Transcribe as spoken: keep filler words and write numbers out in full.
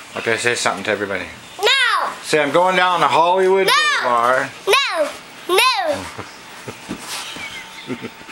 Okay, say something to everybody. No! Say, I'm going down to Hollywood No! Boulevard. No! No!